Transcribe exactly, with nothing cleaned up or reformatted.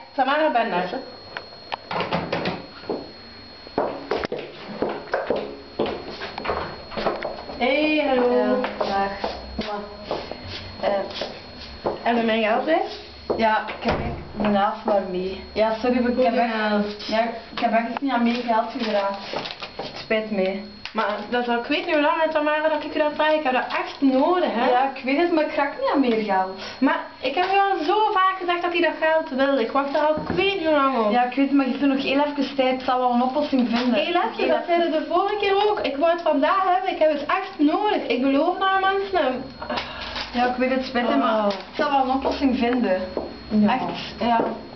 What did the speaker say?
Tamara Benders. Hey, hallo. Ja, dag. Uh, Heb je mijn geld weg? ja, ik heb echt de helft maar mee. Ja, sorry, ik heb echt, ja, ik heb echt niet aan meer geld geraakt. Het spijt me. Maar dat al, ik weet niet hoe lang, Tamara, dat ik u dat vraag. Ik heb dat echt nodig, hè? Ja, ik weet het, maar ik raak niet aan meer geld. Maar ik heb u al zo vaak gezegd dat hij dat geld wil. Ik wacht er al, ik weet niet hoe lang op. Ja, ik weet het, maar je hebt nog heel even tijd. Ik zal wel een oplossing vinden. Heel even, dat zeiden de vorige keer ook. Ik wou het vandaag hebben, ik heb het echt nodig. Ik beloof naar mensen. Ja, ik weet het, spijt me, maar ik zal wel een oplossing vinden. Ja. Echt, ja.